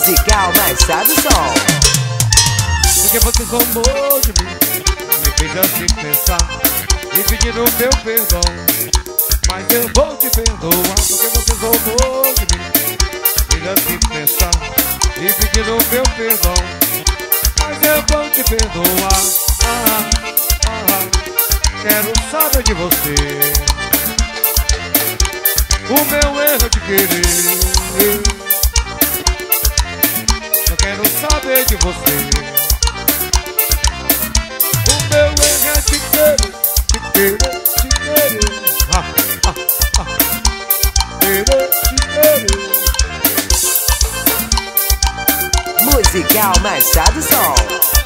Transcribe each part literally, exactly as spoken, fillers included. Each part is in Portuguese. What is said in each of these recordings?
Musical mais sabe o som. Porque você zombou de mim, me fez assim pensar e pedir o meu perdão. Mas eu vou te perdoar. Porque você zombou de mim, me fez assim pensar e pedir o meu perdão. Mas eu vou te perdoar. ah, ah, Quero saber de você o meu erro de querer. Eu quero saber de você o meu erro é te querer, te querer, te querer. Ah, ah, ah. Querer, te querer. Musical mais sabe o som.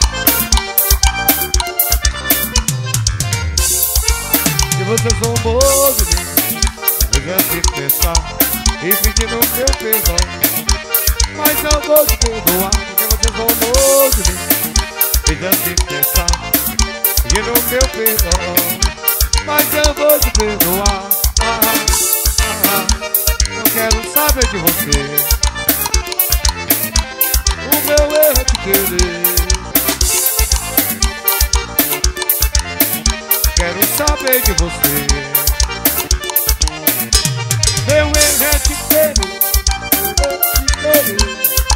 Se você zombou de mim, eu já se pensar e pedir o meu perdão. Mas eu vou te perdoar. Porque você zombou de mim, eu já se pensar e pedir o meu perdão. Mas eu vou te perdoar. ah, ah, Eu quero saber de você o meu erro é te querer. Quero saber de você meu erro é te querer, te querer.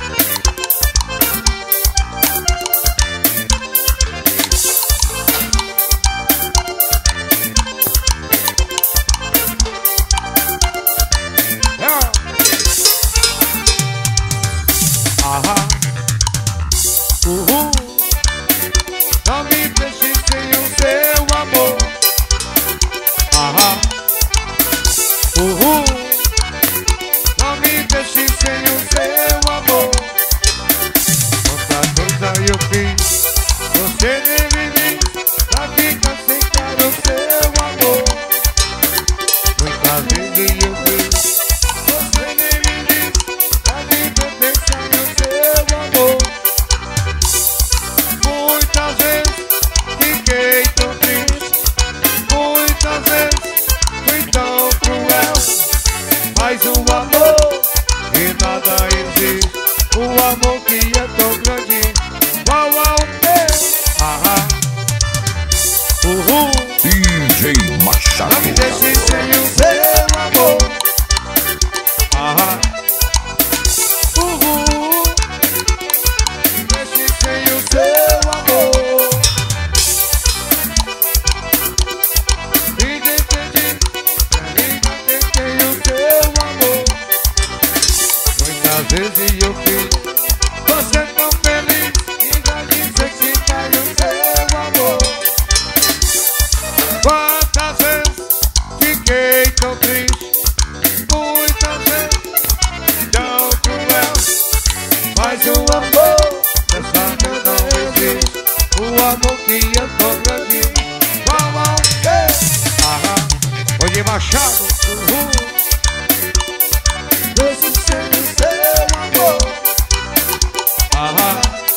Ah, uhul. Não me deixe sem o seu amor. Ah, uhul. Não me deixe sem o seu amor. Quanta coisa eu fiz, você nem me diz, pra ficar sem cara o seu amor. Muitas vezes eu fiz, você nem me diz, pra ficar sem cara o seu amor. Muitas vezes fiquei tão triste, muitas vezes fui tão cruel. Mas o amor que nada existe, o amor que é tão grande, qual ao meu. Ah, uhul. D J Machado. Não me deixe sem o seu amor. Ah, uhul. Me deixe sem o seu amor. E entendi, e sem o seu amor. Muitas vezes eu fiz você tão feliz, e já disse que vai o seu amor. Quantas vezes fiquei tão triste, muitas vezes tão cruel. Mas o amor dessa vida não existe, o amor que é tão grande, qual ao seu. Ah, hoje Machado, uhul. Doce sem o seu amor. Ah,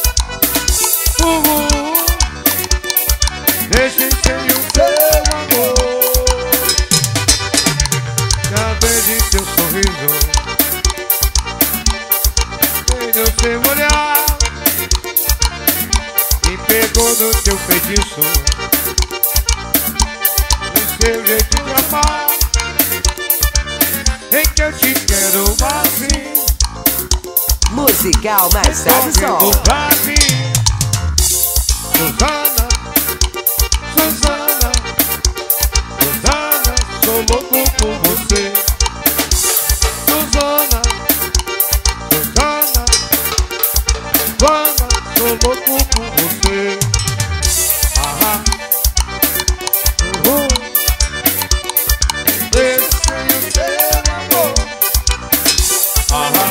uhul. Deixe sem o seu amor. Cadê de teu sorriso, vem no seu olhar, me pegou no teu feitiço, no seu jeito de amar, em que eu te quero assim. Musical mais sabe o som. Pra mim, Susana, Susana, Susana, sou louco por você. Susana, Susana, Susana, sou louco por você. Ah, uhul. Deixe sem o seu amor. Ah,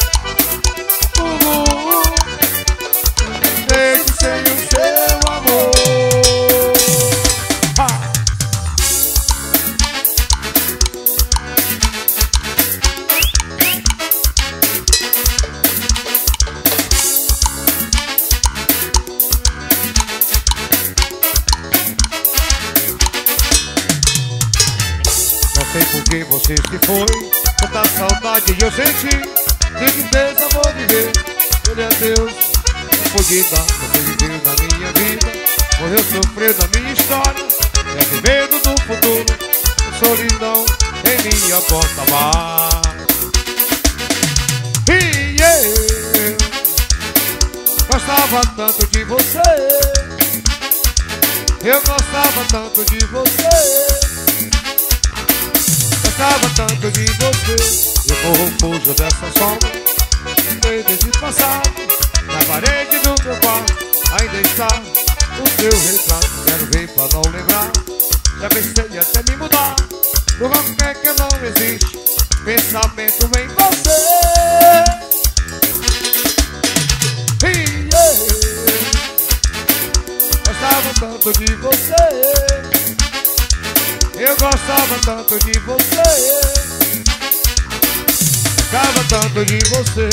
uhul. Deixe sem o seu amor. Ah. Não sei por que você se foi, tanta saudade eu senti, tristeza vou viver. ele é Deus. Não podia dar, você viveu na minha vida. Morreu, sofreu na minha história. Teve medo do futuro, com solidão em minha porta-mar. E eu gostava tanto de você, eu gostava tanto de você, gostava tanto de você. Eu corro fujo dessa sombra, desde de passado. Na parede do meu quarto ainda está o seu retrato. Quero ver pra não lembrar, já pensei até me mudar. No qualquer que não existe pensamento em você. E eu gostava tanto de você, eu gostava tanto de você, gostava tanto de você.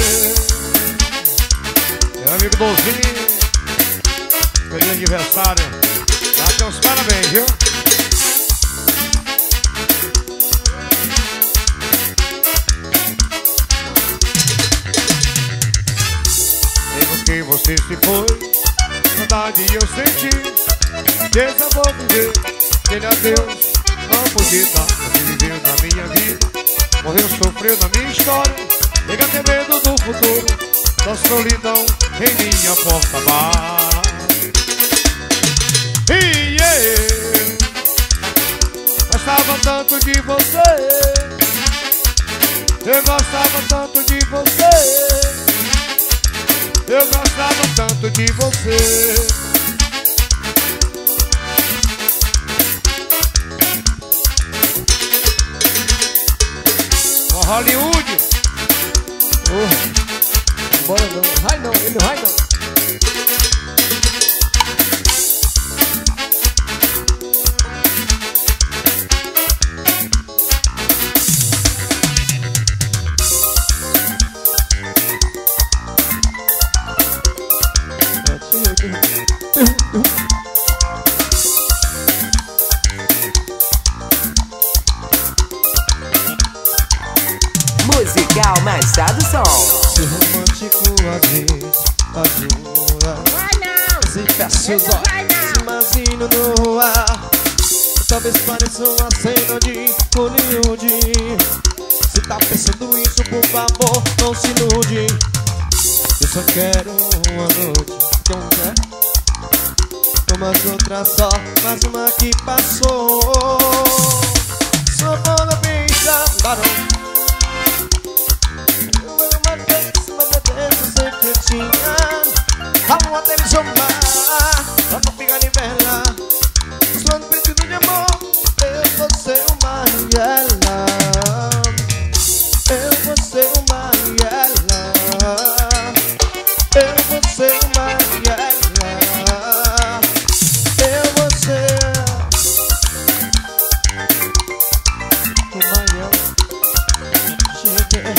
Meu amigo Bolzinho, feliz aniversário. Dá até uns parabéns, viu? Mesmo que você se foi, saudade eu senti. Desabou viver, ele é Deus. Não podia dar, você viveu na minha vida. Morreu, sofreu na minha história. Chega a ter medo do futuro, da solidão em minha porta-mar. E eu gostava tanto de você, eu gostava tanto de você, eu gostava tanto de você. Ó, Hollywood. Oh, bora não, vai não, ele vai não. Musical Machado Som. Se romântico às vezes ajuda, se fecha os olhos, se imagino no ar. Talvez pareça uma cena de Hollywood. Se tá pensando isso, por favor, não se ilude. Eu só quero uma noite, como é? Como as outras só, mais uma que passou. Sua boca beija, barão. Eu tinha a lua dele chamar pra não ficar de vela. Suando pedido de amor, eu vou ser uma e ela, eu vou ser uma e ela, eu vou ser uma e ela, eu vou ser uma e ela. Cheguei.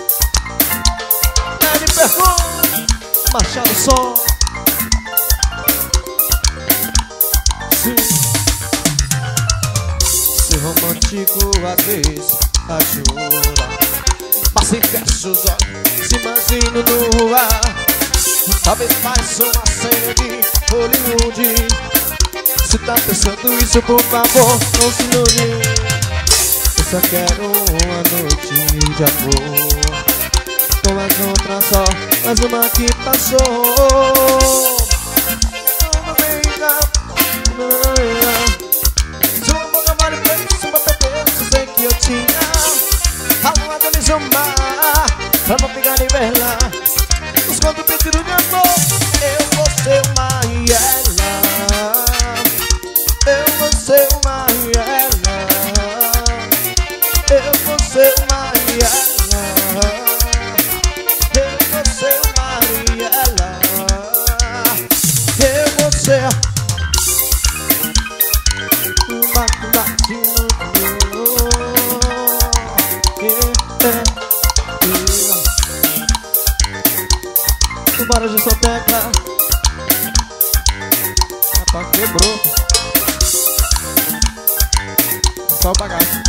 Me pergunta Machado Som. Sim. Ser romântico às vezes ajuda, mas se fecha os olhos, se imagino no ar. Talvez pareça uma cena de Hollywood. Se tá pensando isso, por favor, não se ilude. Eu só quero uma noite de amor, como as outras só, mais uma que passou. Uma beija, uma beija. Sua boca vale preço, uma beleza, eu sei que eu tinha a lua dele chamar pra não ficar de vela. Os quantos pediram de amor, eu vou ser uma e ela, eu vou ser uma e ela, eu vou ser uma e ela. Bora de soteca, rapaz, quebrou. Só o bagaço.